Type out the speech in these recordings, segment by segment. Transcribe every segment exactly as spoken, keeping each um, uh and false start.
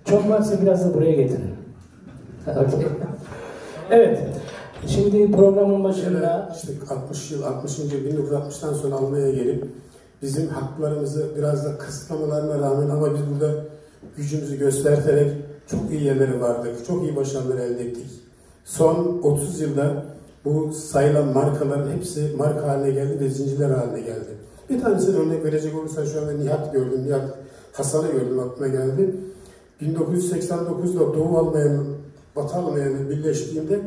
Çok varsa biraz da buraya getirin. Okay. Evet. Şimdi programın başında işte altmış yıl, altmışıncı bin dokuz yüz altmıştan sonra Almanya'ya gelip bizim haklarımızı biraz da kısıtlamalarına rağmen ama biz burada gücümüzü göstererek çok iyi yerlere vardık, çok iyi başarılar elde ettik. Son otuz yılda bu sayılan markaların hepsi marka haline geldi ve zincirler haline geldi. Bir tanesini örnek verecek olursa şu anda Nihat gördüm, Nihat Hasan'ı gördüm, aklıma geldi. bin dokuz yüz seksen dokuzda Doğu Almanya'nın Batı Almanya'nın birleştiğinde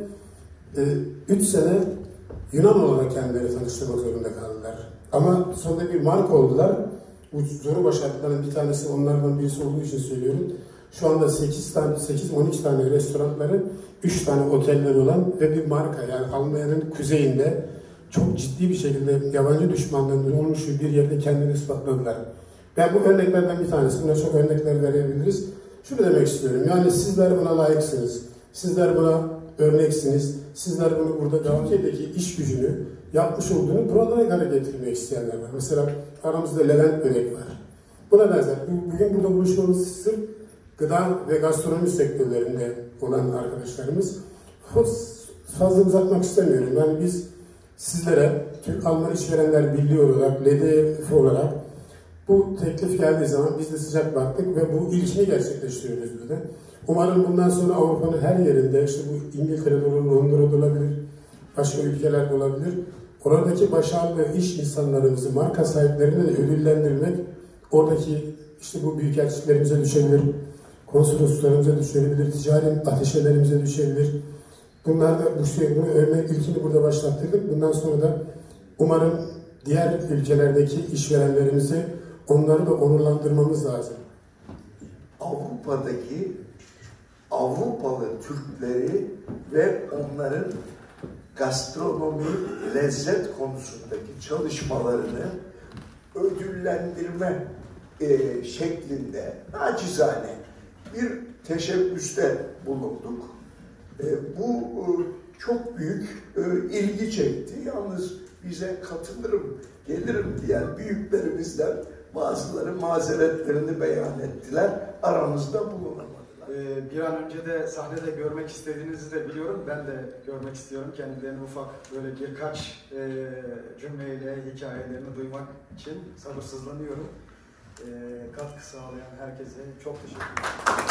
üç sene Yunan olarak kendileri tanıştırmak zorunda kaldılar. Ama sonunda bir marka oldular. Bu zoru başardıkların bir tanesi onlardan birisi olduğu için söylüyorum. Şu anda sekiz tane, sekiz on iki tane restoranları, üç tane oteller olan ve bir marka, yani Almanya'nın kuzeyinde çok ciddi bir şekilde yabancı düşmanlığının oluşu bir yerde kendini ispatladılar. Ben bu örneklerden bir tanesi, buna çok örnekler verebiliriz. Şunu demek istiyorum, yani sizler buna layıksınız, sizler buna örneksiniz, sizler bunu burada Türkiye'deki iş gücünü yapmış olduğunu buralara getirmek isteyenler var. Mesela aramızda Levent Örek var. Buna benzer. Bugün burada buluşmamız sırf gıda ve gastronomi sektörlerinde olan arkadaşlarımız. Fazla uzatmak istemiyorum. Yani biz sizlere Türk Alman İşverenler Birliği olarak, L D F olarak bu teklif geldiği zaman biz de sıcak baktık ve bu ilkini gerçekleştiriyoruz burada. Umarım bundan sonra Avrupa'nın her yerinde, işte bu İngiltere'de olur, Londra'da olabilir, başka ülkelerde olabilir. Oradaki başarılı iş insanlarımızı, marka sahiplerini de ödüllendirmek, oradaki işte bu büyükelçiliklerimize düşebilir, konsoloslarımıza düşebilir, ticari ateşelerimize düşebilir. Bunlar da bu şey, bunu örnek ilkini burada başlattırdık. Bundan sonra da umarım diğer ülkelerdeki işverenlerimizi, onları da onurlandırmamız lazım. Avrupa'daki Avrupalı Türkleri ve onların gastronomi, lezzet konusundaki çalışmalarını ödüllendirme e, şeklinde nacizane bir teşebbüste bulunduk. E, bu e, çok büyük e, ilgi çekti. Yalnız bize katılırım, gelirim diyen büyüklerimizden bazıları mazeretlerini beyan ettiler. Aramızda bulunamadılar. Ee, bir an önce de sahnede görmek istediğinizi de biliyorum. Ben de görmek istiyorum. Kendilerini ufak böyle birkaç e, cümleyle hikayelerini duymak için sabırsızlanıyorum. E, katkı sağlayan herkese çok teşekkür ederim.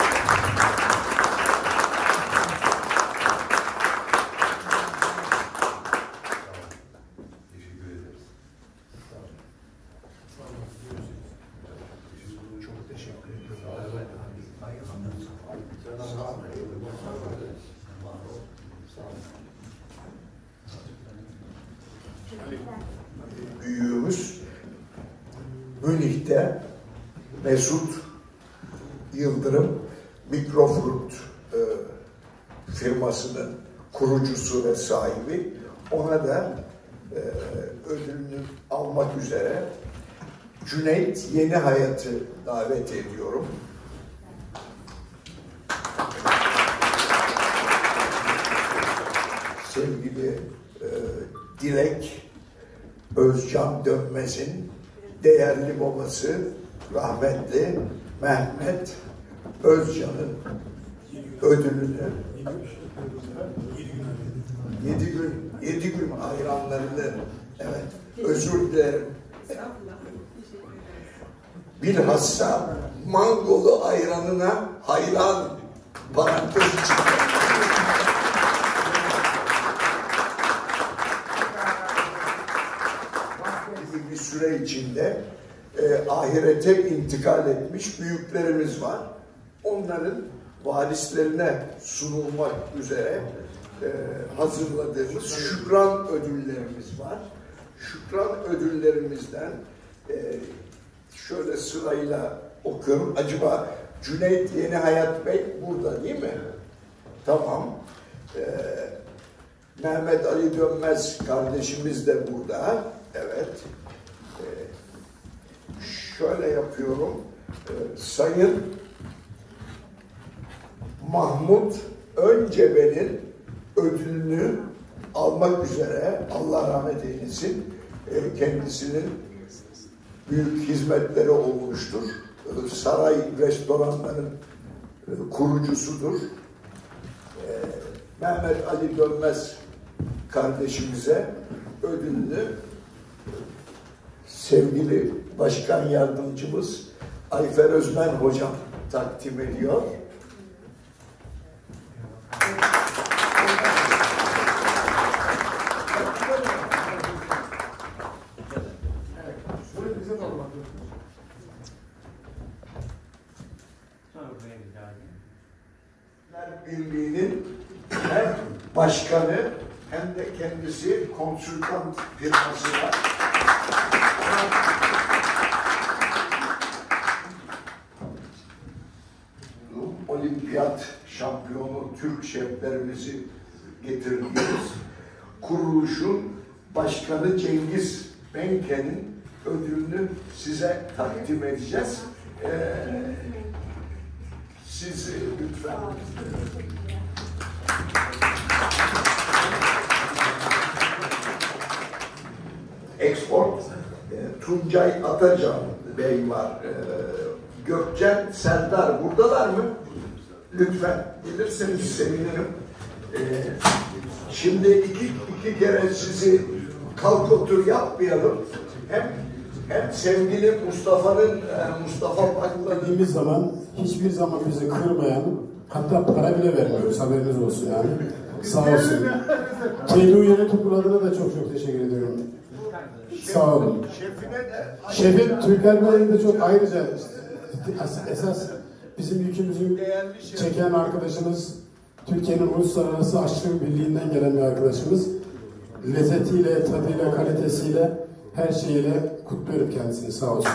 Büyüğümüz Münih'te Mesut Yıldırım Mikrofruit e, firmasının kurucusu ve sahibi. Ona da e, ödülünü almak üzere Cüneyt Yeni Hayat'ı davet ediyorum. Sevgili e, Dilek Özcan Dönmez'in değerli babası rahmetli Mehmet Özcan'ın ödülünü yedi gün yedi gün hayranlarını, evet, özür dilerim, bilhassa mangolu ayranına hayran, parantez içinde. Bir süre içinde e, ahirete intikal etmiş büyüklerimiz var. Onların varislerine sunulmak üzere e, hazırladığımız şükran ödüllerimiz var. Şükran ödüllerimizden e, şöyle sırayla okuyorum. Acaba Cüneyt Yeni Hayat Bey burada değil mi? Tamam. E, Mehmet Ali Dönmez kardeşimiz de burada. Evet. E, şöyle yapıyorum. E, Sayın Mahmut Önceben'in ödülünü almak üzere, Allah rahmet eylesin, e, kendisinin büyük hizmetleri olmuştur. E, saray restoranların kurucusudur. Mehmet Ali Dönmez kardeşimize ödülünü sevgili başkan yardımcımız Ayfer Özmen hocam takdim ediyor. Birliği'nin hem başkanı hem de kendisi konsültant firması var. Olimpiyat şampiyonu Türk şeflerimizi getirdiğimiz kuruluşun başkanı Cengiz Benke'nin ödülünü size takdim edeceğiz. Ee, siz lütfen. Export e, Tuncay Atacan Bey var. E, Gökçen Serdar buradalar mı? Lütfen gelirseniz sevinirim. E, şimdi iki, iki kere sizi kalk otur yapmayalım. Hem hem sevgili Mustafa'nın e, Mustafa Bak'la dediğimiz zaman hiçbir zaman bizi kırmayan, hatta para bile vermiyoruz, haberiniz olsun yani. Sağ olsun. K D U yönetim kuruluna da çok çok teşekkür ediyorum. Sağ olun. Şefim Türker Bey'in de çok ayrıca esas bizim yükümüzü çeken arkadaşımız, Türkiye'nin uluslararası aşçı birliğinden gelen bir arkadaşımız. Lezzetiyle, tadıyla, kalitesiyle, her şeyiyle kutluyorum kendisini. Sağ olsun.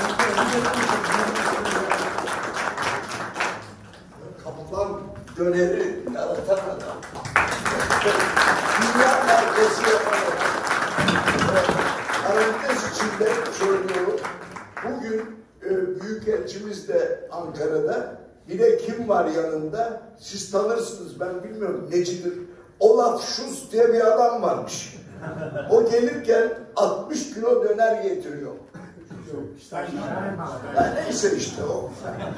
Kaplan döneri yaratan adam. Dünya merkezi yapan adam. Parantez içinde söylüyorum. Bugün e, Büyükelçimiz de Ankara'da. Bir de kim var yanında? Siz tanırsınız, ben bilmiyorum necidir. Olaf Schulz diye bir adam varmış. O gelirken altmış kilo döner getiriyor. Ya neyse işte o.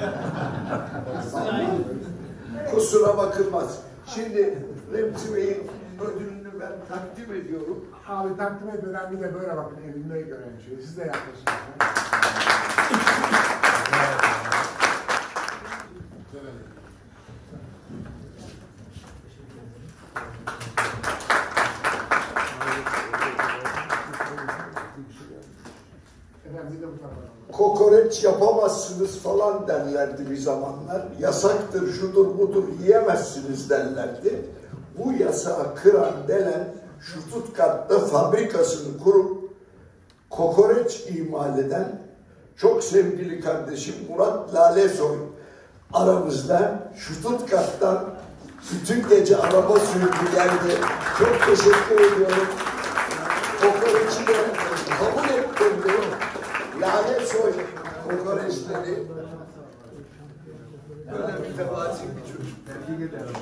Kusura bakılmaz. Şimdi Remzi Bey'in ödülünü ben takdim ediyorum. Abi takdim edilen bir de böyle bakın elimde gören şey. Siz de yaklaşın. Kokoreç yapamazsınız falan derlerdi bir zamanlar. Yasaktır, şudur budur, yiyemezsiniz derlerdi. Bu yasağı kıran delen Stuttgart'ta fabrikasını kurup kokoreç imal eden çok sevgili kardeşim Murat Lalesoy aramızda. Stuttgart'tan bütün gece araba sürdü geldi. Çok teşekkür ediyorum. Kokoreçi de kabul ettirdi. Lalesoy kokoreçleri. Böyle mütevazi bir çocuk. Tebrik ederim.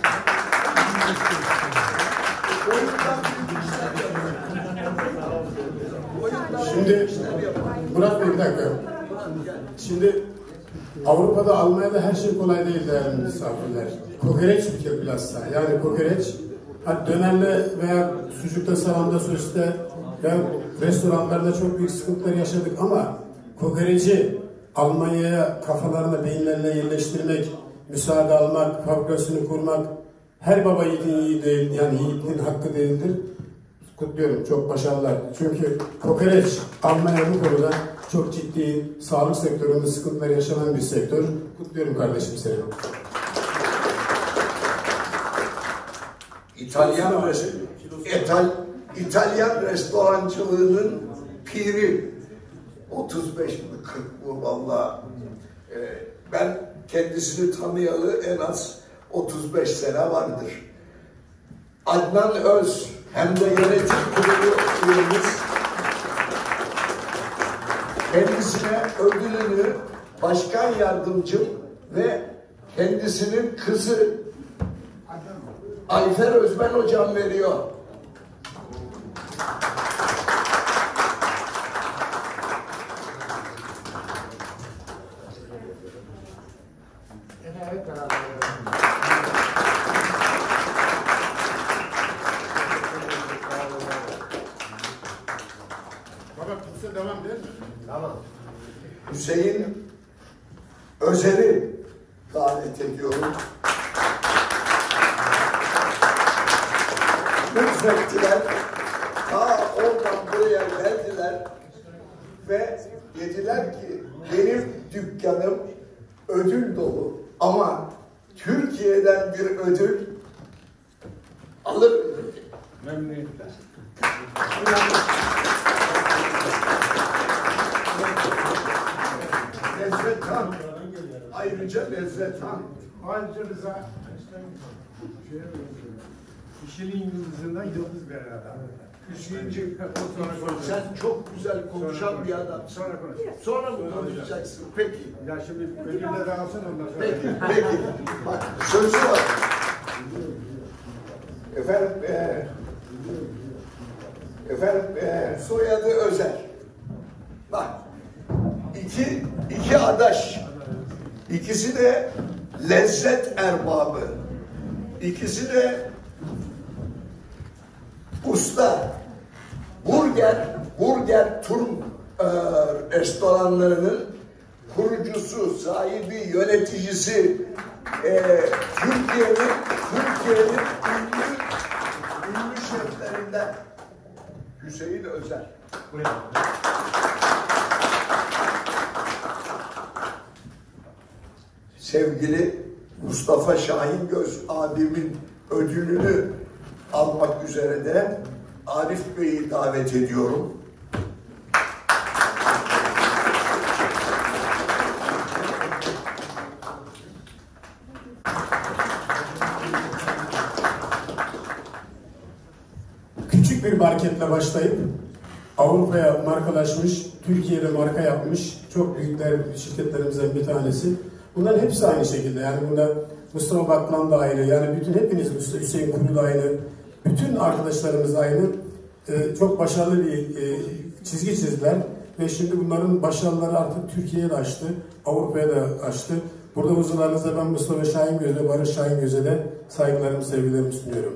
Şimdi Murat Bey bir dakika. Şimdi Avrupa'da, Almanya'da her şey kolay değil değerli misafirler. Kokoreç ülke bilhassa. Yani kokoreç dönerle veya sucukta, salamda, soste veya restoranlarda çok büyük sıkıntılar yaşadık ama kokoreci Almanya'ya kafalarına, beyinlerine yerleştirmek, müsaade almak, fabrikasını kurmak her baba yiğidin yiğidi değil, yani yiğidin hakkı değildir. Kutluyorum, çok başarılar. Çünkü kokoreç Almanya bu konuda çok ciddi sağlık sektöründe sıkıntılar yaşanan bir sektör. Kutluyorum kardeşim seni. İtalyan, İtal, İtalyan restorancılığının piri otuz beş mi kırk mı vallahi ee, ben kendisini tanıyalı en az otuz beş sene vardır. Adnan Öz hem de yönetim kurulu üyemiz kendisine ödülünü başkan yardımcım ve kendisinin kızı Ayfer Özmen hocam veriyor. Yine hep beraber. Baba kimse devam değil mi? Tamam. Hüseyin Özer'i davet ediyorum. Lütfettiler. Ta oradan buraya geldiler ve dediler ki benim dükkanım ödül dolu ama Türkiye'den bir ödül alır mı dedi. Memnuniyetle. Lezzet Han. Ayrıca Lezzet Han. Ayrıca Rıza kişiliğin yıldızından yıldız veren adam. Üçüncü Sen çok güzel konuşan bir adam. Sonra konuş. Sonra mı konuşacaksın? Peki. Ya şimdi ödülle de alsın ondan sonra. Peki, peki. Bak sözü var. Efendim, e, efendim e, soyadı Özer. Bak, iki, iki adaş. İkisi de lezzet erbabı. İkisi de usta. Burger, Burger Turm e, restoranlarının kurucusu, sahibi, yöneticisi, e, Türkiye'nin Türkiye'nin ünlü, ünlü şeflerinden Hüseyin Özer. Buyurun. Sevgili Mustafa Şahingöz abimin ödülünü almak üzere de Arif Bey'i davet ediyorum. Küçük bir marketle başlayıp Avrupa'ya markalaşmış, Türkiye'de marka yapmış çok büyükler şirketlerimizden bir tanesi. Bunların hepsi aynı şekilde. Yani bunda Mustafa Batman da aynı. Yani bütün hepiniz, Hüseyin Kuru da aynı. Bütün arkadaşlarımız aynı. Ee, çok başarılı bir e, çizgi çizdiler. Ve şimdi bunların başarıları artık Türkiye'ye de açtı. Avrupa'ya da açtı. Burada huzurlarınızda ben Mustafa Şahingöz'e, Barış Şahingöz'e de saygılarımı, sevgilerimi sunuyorum.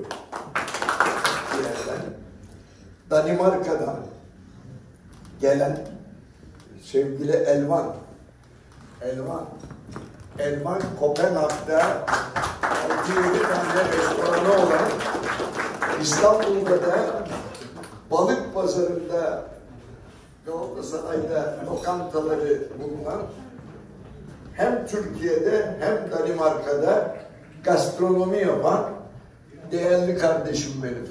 Danimarka'dan gelen sevgili Elvan. Elvan. Elvan Kopenhag'da altı yedi tane restoranı olan, İstanbul'da da balık pazarında Galatasaray'da lokantaları bulunan, hem Türkiye'de hem Danimarka'da gastronomi yapan değerli kardeşim benim.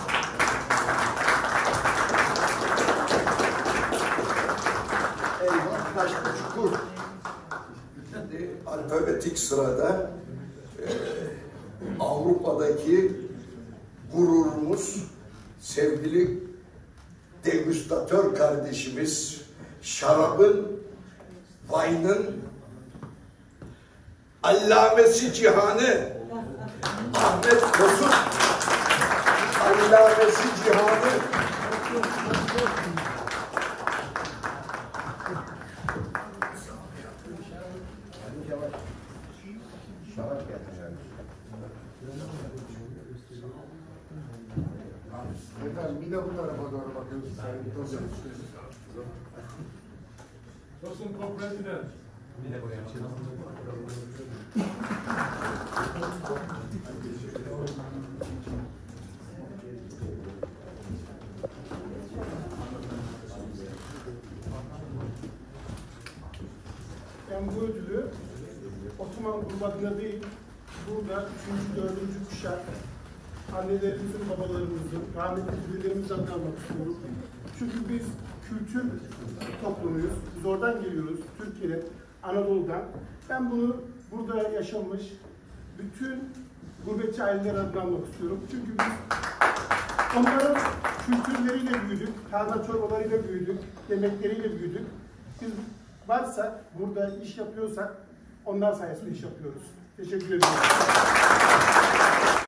Elvan Taşlı Çukur. Şimdi alfabetik sırada e, Avrupa'daki gururumuz, sevgili degüstatör kardeşimiz, şarabın, wine'ın allamesi cihanı Ahmet Kosun, allamesi cihanı Efendim bir de bu tarafa doğru bakıyoruz. Tosun Co-President. Bir de buraya bakalım. Ben bu ödülü Osman grubu adına değil, burada üçüncü, dördüncü kuşak annelerimizin, babalarımızın, rahmetli dedelerimiz adına almak istiyorum. Çünkü biz kültür toplumuyuz, biz oradan geliyoruz, Türkiye'den, Anadolu'dan. Ben bunu burada yaşamış bütün gurbetçi aileler adına almak istiyorum. Çünkü biz onların kültürleriyle büyüdük, tarla çorbalarıyla büyüdük, yemekleriyle büyüdük. Biz varsa, burada iş yapıyorsak, onlar sayesinde iş yapıyoruz. Teşekkür ederim.